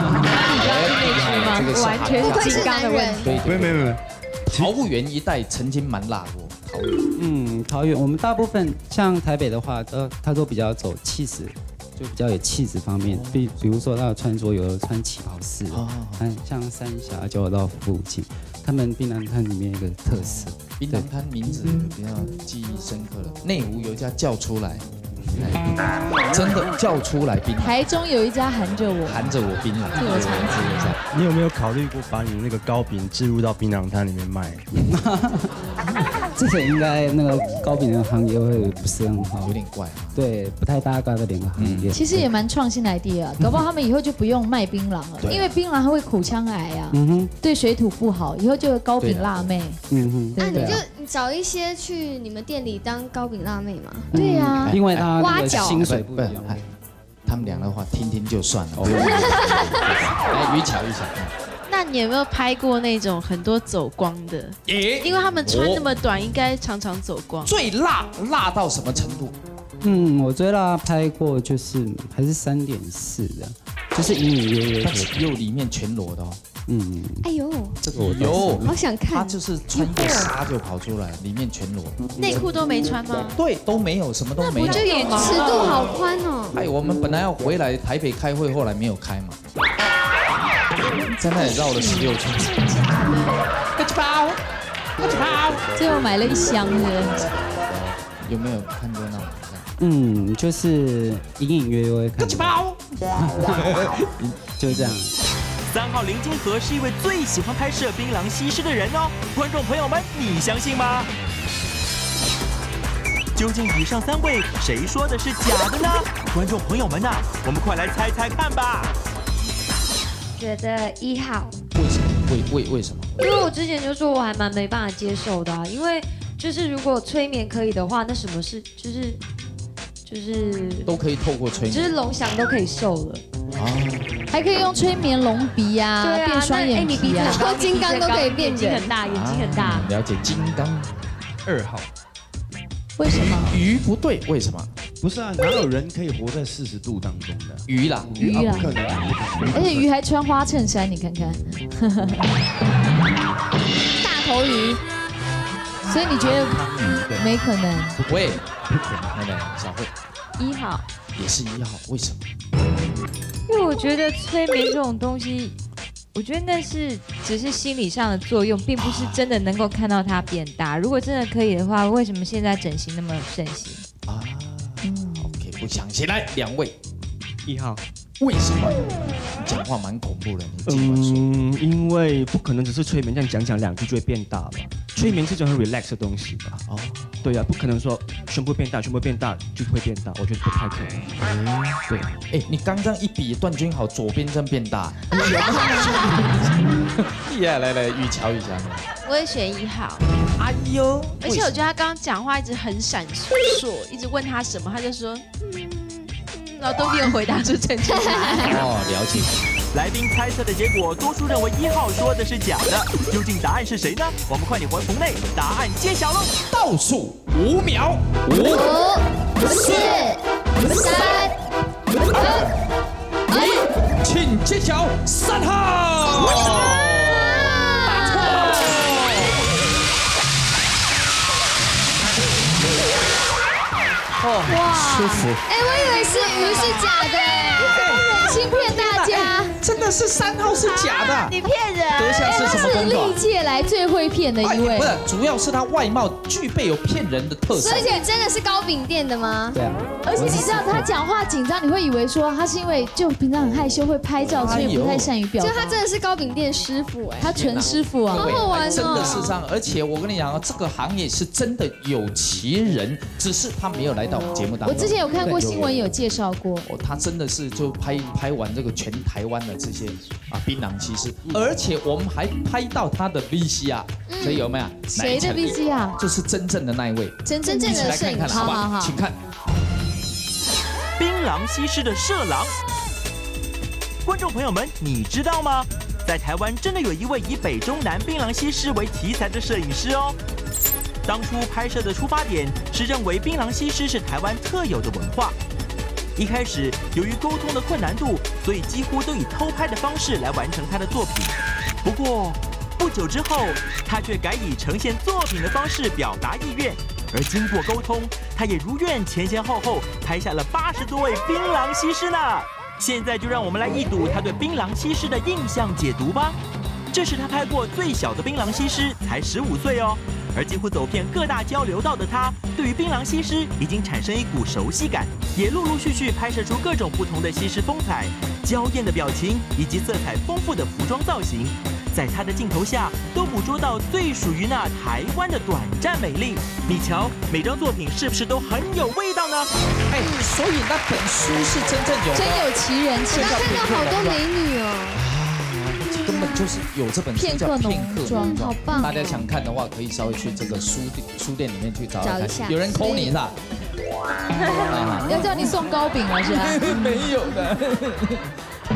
Speaker 2: 你知道是哪区吗？完全是金刚的问题。
Speaker 1: 对，
Speaker 4: 没有没有没有。
Speaker 1: 桃园一带曾经蛮辣过。桃园，
Speaker 12: 嗯，桃园，我们大部分像台北的话，都它都比较走气质，就比较有气质方面。比比如说，他的穿着有穿旗袍式，嗯，像三峡交流道附近，他们槟榔摊里面一个特色。
Speaker 1: 槟榔摊名字比较记忆深刻了，内湖有一家叫出来。真的叫出来槟榔。
Speaker 2: 台中有一家含着我，
Speaker 1: 含着我槟榔，
Speaker 2: 这个常见。
Speaker 6: 你有没有考虑过把你那个糕饼置入到槟榔摊里面卖？
Speaker 12: 这个应该那个糕饼的行业会不是很好，
Speaker 1: 有点怪。
Speaker 12: 对，不太搭嘎的两个行业。
Speaker 2: 其实也蛮创新的 idea 啊，搞不好他们以后就不用卖槟榔了，因为槟榔它会口腔癌啊，对水土不好，以后就有糕饼辣妹。
Speaker 12: 嗯哼，
Speaker 3: 那你就找一些去你们店里当糕饼辣妹嘛。
Speaker 2: 对呀，
Speaker 12: 因为他
Speaker 3: 挖角
Speaker 12: 薪水不一样。
Speaker 1: 他们俩的话听听就算了。来，于巧一巧。
Speaker 8: 那你有没有拍过那种很多走光的？
Speaker 1: 耶，
Speaker 8: 因为他们穿那么短，应该常常走光。
Speaker 1: 最辣辣到什么程度？
Speaker 12: 嗯，我最辣拍过就是还是三点四的，就是隐隐约约，
Speaker 1: 但是又里面全裸的哦。
Speaker 12: 嗯，
Speaker 3: 哎呦，
Speaker 1: 这个我有，
Speaker 3: 好想看。
Speaker 1: 他就是穿一个纱就跑出来，里面全裸。
Speaker 8: 内裤都没穿吗？
Speaker 1: 对，都没有，什么都没有。
Speaker 3: 那不就有尺度好宽哦。
Speaker 1: 哎，我们本来要回来台北开会，后来没有开嘛，在那里绕了十六圈。
Speaker 2: 个气包，个气包，最后买了一箱的。
Speaker 1: 有没有看热闹？
Speaker 12: 嗯，就是隐隐约约看。个气包，就这样。
Speaker 9: 三号林金河是一位最喜欢拍摄槟榔西施的人哦，观众朋友们，你相信吗？究竟以上三位谁说的是假的呢？观众朋友们呐、啊，我们快来猜猜看吧。
Speaker 5: 觉得一号。
Speaker 1: 为什么？为为为什么？
Speaker 5: 因为我之前就说我还蛮没办法接受的、啊，因为就是如果催眠可以的话，那什么是就是就是
Speaker 1: 都可以透过催眠，
Speaker 5: 就是龙翔都可以瘦了。啊，
Speaker 2: 还可以用催眠隆鼻呀，
Speaker 5: 对啊，
Speaker 2: 变双眼皮啊，
Speaker 3: 超金刚都可以变人，
Speaker 5: 眼睛很大，眼睛很大。
Speaker 1: 了解金刚二号，
Speaker 2: 为什么？
Speaker 1: 鱼不对，为什么？
Speaker 4: 不是啊，哪有人可以活在四十度当中的？
Speaker 1: 鱼啦，
Speaker 2: 鱼啦，
Speaker 4: 不可能。
Speaker 2: 而且鱼还穿花衬衫，你看看。
Speaker 3: 大头鱼。
Speaker 2: 所以你觉得没可能？
Speaker 1: 不会，不可能的，小慧。
Speaker 2: 一号
Speaker 1: 也是一号，为什么？
Speaker 5: 因为我觉得催眠这种东西，我觉得那是只是心理上的作用，并不是真的能够看到它变大。如果真的可以的话，为什么现在整形那么盛行？
Speaker 1: 啊，嗯 ，OK， 不相信。来，两位，
Speaker 10: 一号，
Speaker 1: 为什么？你讲话蛮恐怖的，你尽管说。
Speaker 10: 嗯，因为不可能只是催眠这样讲讲两句就会变大吧。催眠是一种很 relax 的东西吧？哦，对呀、啊，不可能说胸部变大，胸部变大就会变大，我觉得不太可能。
Speaker 1: 嗯，对，哎，你刚刚一比段君豪左边真变大。厉害，来来，雨乔雨乔。
Speaker 8: 我也选一号。
Speaker 1: 哎呦，
Speaker 8: 而且我觉得他刚刚讲话一直很闪烁，一直问他什么，他就说嗯嗯，然后都没有回答出正确答案。
Speaker 1: 哦，了解。
Speaker 9: 来宾猜测的结果，多数认为一号说的是假的，究竟答案是谁呢？我们快点回棚内，答案揭晓喽！
Speaker 1: 倒数五秒，
Speaker 3: 五、四、三、
Speaker 1: 二、一，请揭晓三号。答错。
Speaker 2: 哦，哇，
Speaker 1: 舒服。
Speaker 3: 哎，我以为是鱼是假的，人心骗大家。
Speaker 1: 真的是三号是假的，
Speaker 8: 你骗人！
Speaker 1: 得下是什么工作？
Speaker 2: 历届来最会骗的一位。
Speaker 1: 不是，主要是他外貌具备有骗人的特色。
Speaker 3: 而且真的是糕饼店的吗？
Speaker 1: 对啊。
Speaker 2: 而且你知道他讲话紧张，你会以为说他是因为就平常很害羞会拍照，所以不太善于表达。
Speaker 3: 就他真的是糕饼店师傅哎，
Speaker 2: 他纯师傅啊，
Speaker 3: 好好玩哦。
Speaker 1: 真的是这样，而且我跟你讲啊，这个行业是真的有其人，只是他没有来到我们节目当中。
Speaker 2: 我之前有看过新闻有介绍过，
Speaker 1: 哦，他真的是就拍拍完这个全台湾的这些啊槟榔西施，而且我们还拍到他的 V C R， 所以有没有？
Speaker 2: 谁的 V C R？
Speaker 1: 就是真正的那一位，
Speaker 3: 真真正的摄影师，
Speaker 1: 好不好？请看。
Speaker 9: 槟榔西施的摄郎，观众朋友们，你知道吗？在台湾真的有一位以北中南槟榔西施为题材的摄影师哦。当初拍摄的出发点是认为槟榔西施是台湾特有的文化。一开始由于沟通的困难度，所以几乎都以偷拍的方式来完成他的作品。不过不久之后，他却改以呈现作品的方式表达意愿。而经过沟通，他也如愿前前后后拍下了八十多位槟榔西施呢。现在就让我们来一睹他对槟榔西施的印象解读吧。这是他拍过最小的槟榔西施，才十五岁哦。而几乎走遍各大交流道的他，对于槟榔西施已经产生一股熟悉感，也陆陆续续拍摄出各种不同的西施风采、娇艳的表情以及色彩丰富的服装造型。在他的镜头下，都捕捉到最属于那台湾的短暂美丽。你瞧，每张作品是不是都很有味道呢？
Speaker 1: 哎，所以那本书是真正有的，
Speaker 2: 真有其人，
Speaker 3: 我刚看到好多美女哦。
Speaker 1: 根本就是有这本书叫《片刻农庄》，
Speaker 3: 好棒！
Speaker 1: 大家想看的话，可以稍微去这个书店书店里面去找找看。有人 call 你是吧？
Speaker 2: 要叫你送糕饼了是吧？
Speaker 1: 没有的。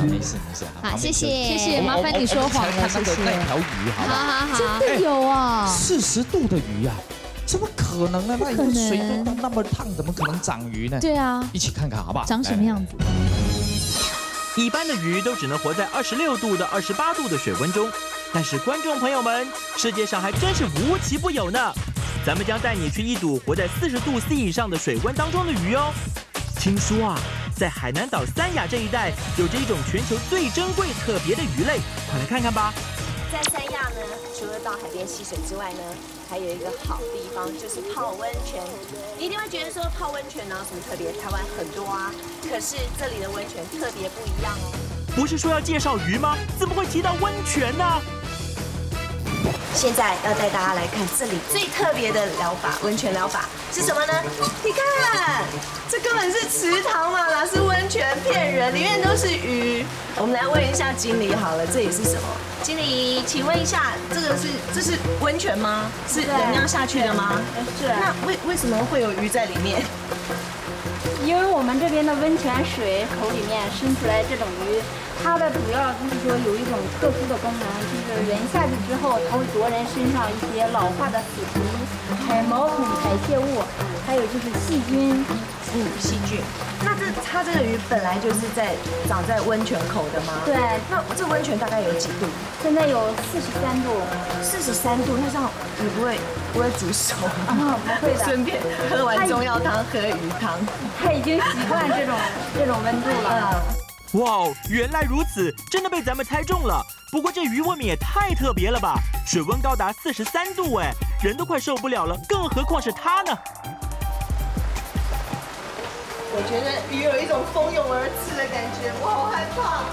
Speaker 1: 没事没事。
Speaker 3: 好，谢谢
Speaker 2: 谢谢，麻烦你说谎了，谢谢。
Speaker 1: 那条鱼，好不好？
Speaker 3: 好好好，
Speaker 2: 真的有啊，
Speaker 1: 四十度的鱼啊，怎么可能呢？那一个水都那么烫，怎么可能长鱼呢？
Speaker 2: 对啊，
Speaker 1: 一起看看好不好？
Speaker 2: 长什么样子？
Speaker 9: 一般的鱼都只能活在二十六度到二十八度的水温中，但是观众朋友们，世界上还真是无奇不有呢。咱们将带你去一睹活在四十度 C 以上的水温当中的鱼哦。听说啊，在海南岛三亚这一带，有着一种全球最珍贵特别的鱼类，快来看看吧。
Speaker 13: 在三亚呢，除了到海边戏水之外呢，还有一个好地方就是泡温泉。你一定会觉得说泡温泉哪有什么特别？台湾很多啊，可是这里的温泉特别不一样哦。
Speaker 9: 不是说要介绍鱼吗？怎么会提到温泉呢？
Speaker 13: 现在要带大家来看这里最特别的疗法，温泉疗法是什么呢？你看，这根本是池塘嘛，哪是温泉？骗人，里面都是鱼。我们来问一下经理好了，这里是什么？经理，请问一下，这个是这是温泉吗？是人要下去的吗？
Speaker 14: 是。
Speaker 13: 那为为什么会有鱼在里面？
Speaker 14: 因为我们这边的温泉水口里面生出来这种鱼，它的主要就是说有一种特殊的功能，就是人下去之后，它会夺人身上一些老化的死皮、还毛孔排泄物，还有就是细菌。
Speaker 13: 嗯，细菌。那这它这个鱼本来就是在长在温泉口的吗？
Speaker 14: 对。
Speaker 13: 那这温泉大概有几度？
Speaker 14: 现在有四十三度。
Speaker 13: 四十三度，那这样鱼不会不会煮熟
Speaker 14: 啊？不会的。
Speaker 13: 顺便喝完中药汤，喝鱼汤。
Speaker 14: 他已经习惯这种这种温度了。
Speaker 9: 哇哦，原来如此，真的被咱们猜中了。不过这鱼未免也太特别了吧，水温高达四十三度，哎，人都快受不了了，更何况是它呢？
Speaker 13: 我觉得鱼有一种蜂拥而至的感觉，我好害怕。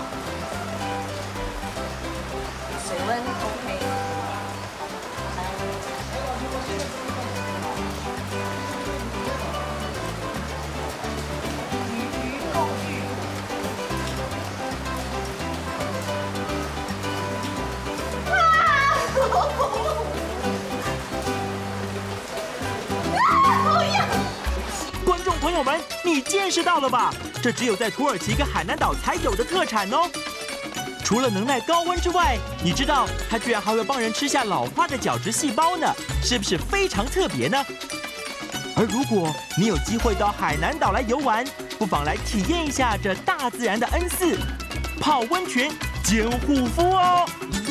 Speaker 13: 水温 OK。
Speaker 9: 观众朋友们，你见识到了吧？这只有在土耳其跟海南岛才有的特产哦。除了能耐高温之外，你知道它居然还会帮人吃下老化的角质细胞呢，是不是非常特别呢？而如果你有机会到海南岛来游玩，不妨来体验一下这大自然的恩赐——泡温泉兼护肤哦。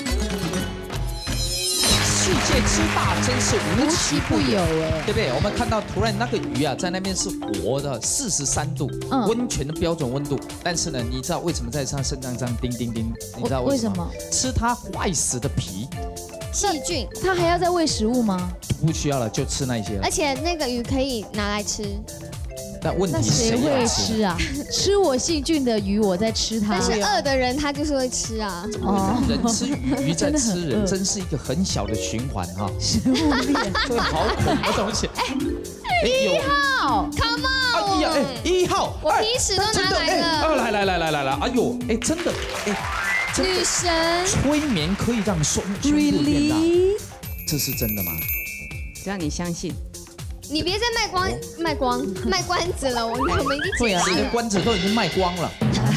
Speaker 1: 世界之大，真是无奇不有哎，对不对？我们看到突然那个鱼啊，在那边是活的，四十三度，嗯，温泉的标准温度。但是呢，你知道为什么在它身上这样叮叮叮？你知道为什么？吃它坏死的皮，
Speaker 3: 细菌。
Speaker 2: 它还要再喂食物吗？
Speaker 1: 不需要了，就吃那些了。
Speaker 3: 而且那个鱼可以拿来吃。
Speaker 1: 但问题
Speaker 2: 谁会吃啊？吃我细菌的鱼，我在吃它。
Speaker 3: 但是饿的人他就是会吃啊。
Speaker 1: 哦，人吃鱼，鱼在吃人，真是一个很小的循环哈。
Speaker 2: 食物链，
Speaker 1: 这个好恐怖的东西。
Speaker 3: 一号 ，Come on！
Speaker 1: 哎，一号，
Speaker 3: 我皮尺都拿来了。
Speaker 1: 来来来来来来，哎呦，哎，真的，哎，
Speaker 3: 女神，
Speaker 1: 催眠可以让胸胸部变大，这是真的吗？
Speaker 11: 只要你相信。
Speaker 3: 你别再卖光卖光卖关子了，我我们已经
Speaker 1: 对啊，你的关子都已经卖光了。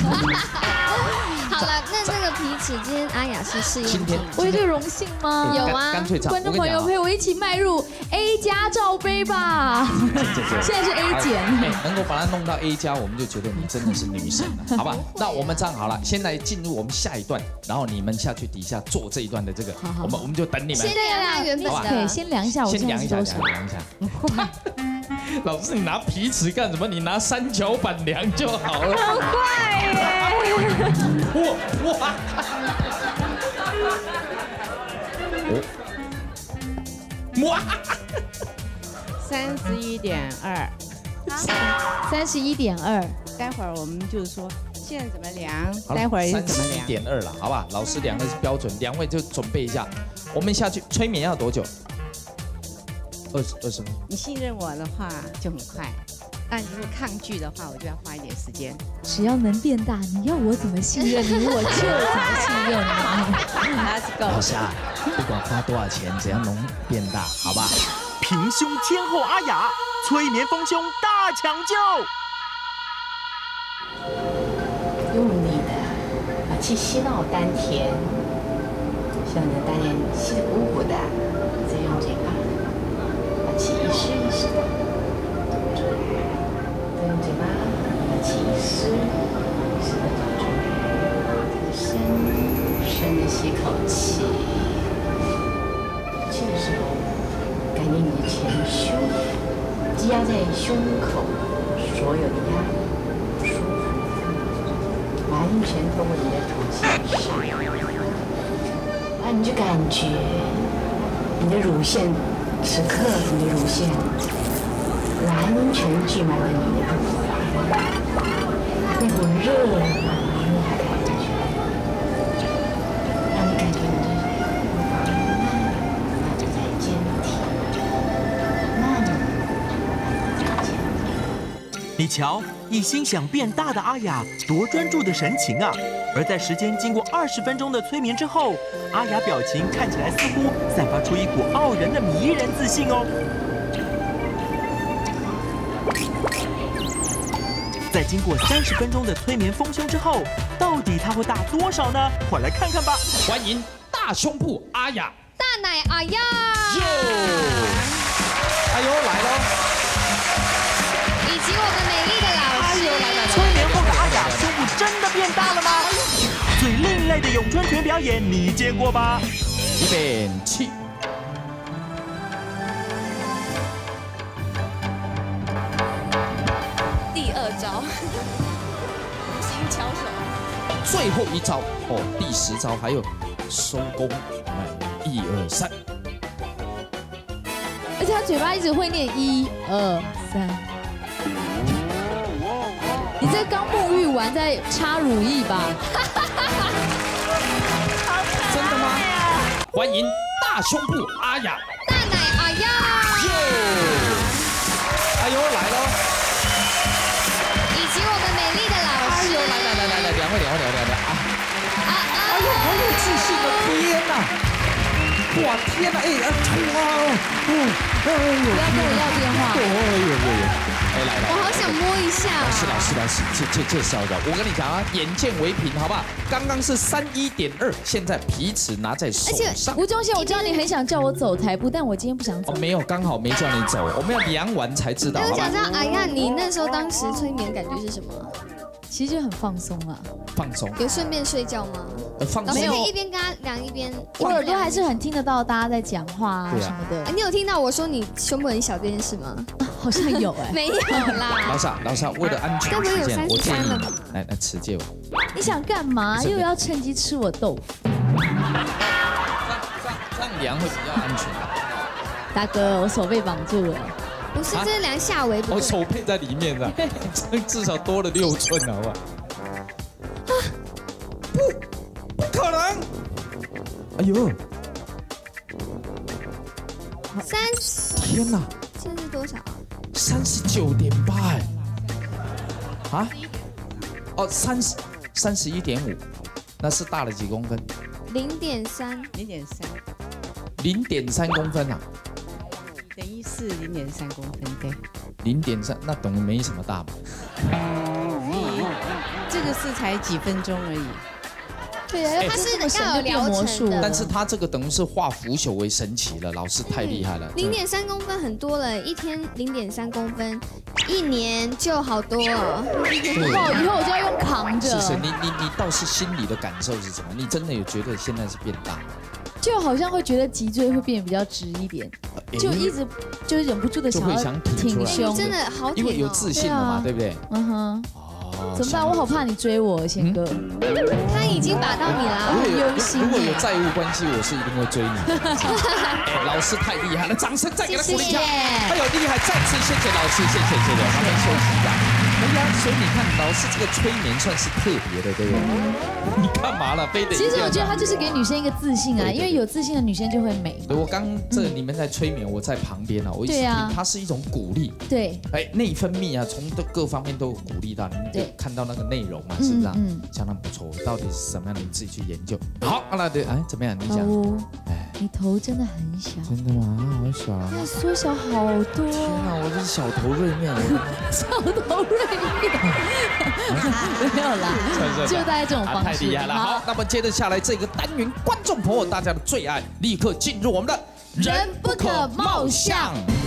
Speaker 3: 好了，那这个皮尺今天阿雅是试用。
Speaker 1: 今天
Speaker 2: 我有这个荣幸吗？
Speaker 1: 有啊，干脆
Speaker 2: 观众朋友陪我一起迈入 A 加罩杯吧。现在是 A 减，
Speaker 1: 能够把它弄到 A 加，我们就觉得你真的是女神了，好吧？那我们这样好了，先来进入我们下一段，然后你们下去底下做这一段的这个，我们我们就等你们。
Speaker 3: 先量量原本的，
Speaker 2: 对，先量一下，我
Speaker 1: 先量一下，量一下。老师，你拿皮尺干什么？你拿三角板量就好了。
Speaker 2: 很快耶！
Speaker 1: 哇哇！哇！
Speaker 11: 三十一点二，
Speaker 2: 三十一点二。
Speaker 11: 待会儿我们就是说，现在怎么量？待会儿也怎么量？
Speaker 1: 三十一点二了，好吧？老师量的是标准，两位就准备一下。我们下去催眠要多久？二十二十分。
Speaker 11: 你信任我的话就很快，但如果抗拒的话，我就要花一点时间。
Speaker 2: 只要能变大，你要我怎么信任你，我就怎么信任你。
Speaker 11: Let's go。
Speaker 1: 老师啊，不管花多少钱，只要能变大，好吧？
Speaker 9: 平胸天后阿雅，催眠丰胸大抢救。
Speaker 11: 用你的
Speaker 15: 气吸到丹田，希望你的丹田吸得鼓鼓的，再用嘴巴把气一湿一湿的，再用嘴巴把气一湿一湿的找出来，深深的吸口气，气的时候感觉你的前胸积压在胸口所有的压力。 完全通过你的吐气上，啊，你就感觉你的乳腺，此刻你的乳腺完全聚满了你的乳房，那股热热的感觉，让你感觉你的乳房慢慢的在坚挺，慢慢的在坚挺。
Speaker 9: 你瞧。 一心想变大的阿雅，多专注的神情啊！而在时间经过二十分钟的催眠之后，阿雅表情看起来似乎散发出一股傲人的迷人自信哦。在经过三十分钟的催眠丰胸之后，到底她会大多少呢？快来看看吧！
Speaker 1: 欢迎大胸部阿雅，
Speaker 3: 大奶阿雅，
Speaker 1: 哟，哎呦来喽！
Speaker 3: 以及我们美丽的老师。
Speaker 9: 催眠后的阿雅胸部真的变大了吗？最另类的咏春拳表演你见过吧？
Speaker 1: 预备起！
Speaker 3: 第二招，轻巧手。
Speaker 1: 最后一招哦，第十招还有收工，来，一二三。
Speaker 2: 而且他嘴巴一直会念一二三。 你这刚沐浴完再擦乳液吧？
Speaker 1: 真的吗？欢迎大胸部阿雅，
Speaker 3: 大奶阿雅，
Speaker 1: 哟，哎呦来喽！
Speaker 3: 以及我们美丽的老师，
Speaker 1: 哎呦来来来来来，两位两位两位两位啊！啊啊！哎呦，好有自信的，天哪！哇天哪！哎啊哇哦！
Speaker 2: 不要跟我要电话。
Speaker 1: 哎呦呦呦！ 哎，来来，
Speaker 3: 我好想摸一下。
Speaker 1: 老师，老师，老师，介介介绍一下。我跟你讲啊，眼见为凭，好不好？刚刚是三一点二，现在皮尺拿在手上。
Speaker 2: 吴宗宪，我知道你很想叫我走台步，但我今天不想走。
Speaker 1: 哦，没有，刚好没叫你走，我们要量完才知道。
Speaker 3: 我想知道，哎呀，你那时候当时催眠感觉是什么？
Speaker 2: 其实就很放松啊。
Speaker 1: 放松。
Speaker 3: 有顺便睡觉吗？
Speaker 1: 放松。
Speaker 3: 没有，一边跟他量一边。
Speaker 2: 我耳朵还是很听得到大家在讲话啊什么的。
Speaker 3: 你有听到我说你胸部很小这件事吗？
Speaker 2: 好像有哎，
Speaker 3: 没有啦。
Speaker 1: 老师，老师，为了安全起见，我建议你来来持借我。
Speaker 2: 你想干嘛？又要趁机吃我豆腐？
Speaker 1: 这样这样量会比较安全。
Speaker 2: 大哥，我手被绑住了。
Speaker 3: 不是，这是量下围。
Speaker 1: 我手配在里面的，这至少多了六寸，好不好？不，不可能！哎呦，
Speaker 3: 三十。
Speaker 1: 天哪！
Speaker 3: 现在是多少？
Speaker 1: 三十九点八哎，啊？哦，三十三十一点五，那是大了几公分？
Speaker 3: 零点三，
Speaker 11: 零点三，
Speaker 1: 零点三公分啊？
Speaker 11: 等于是零点三公分，对。
Speaker 1: 零点三，那等于没什么大嘛。
Speaker 11: 这个是才几分钟而已。
Speaker 3: 对啊，它是要有疗程的，
Speaker 1: 但是它这个等于是化腐朽为神奇了，老师太厉害了。
Speaker 3: 零点三公分很多了，一天零点三公分，一年就好多了。
Speaker 2: 哦，以后我就要用扛着。
Speaker 1: 是是，你你你倒是心里的感受是什么？你真的有觉得现在是变大？
Speaker 2: 就好像会觉得脊椎会变得比较直一点，就一直就忍不住的想要挺胸，
Speaker 3: 真的好挺，
Speaker 1: 因为有自信了嘛，对不对？
Speaker 2: 嗯哼。 怎么办？我好怕你追我，宪哥。
Speaker 3: 他已经把到你了，
Speaker 1: 我很忧心。如果有债务关系，我是一定会追你。老师太厉害了，掌声再给他鼓励一下。哎呦，厉害！再次谢谢老师，谢谢谢谢。他们休息一下。哎呀，所以你看，老师这个催眠算是特别的，对不对？你干嘛了？非得？
Speaker 2: 其实我觉得他就是给女生一个自信啊，因为有自信的女生就会美。
Speaker 1: 我刚这你们在催眠，我在旁边啊，我一直听，它是一种鼓励。
Speaker 2: 对。
Speaker 1: 哎，内分泌啊，从各方面都有鼓励到你们，就看到那个内容嘛，是不是啊？嗯，相当不错。到底是什么样，你们自己去研究。好，那对，哎，怎么样？你讲。
Speaker 2: 哎，你头真的很小。
Speaker 1: 真的吗？好小啊！
Speaker 2: 那缩小好多。
Speaker 1: 天哪，我是小头锐面，
Speaker 2: 小头锐面。没有啦，
Speaker 1: 是
Speaker 2: 就大概这种方式。
Speaker 1: 太厉害了。好，那么接着下来这个单元，观众朋友大家的最爱，立刻进入我们的
Speaker 2: 人不可貌相。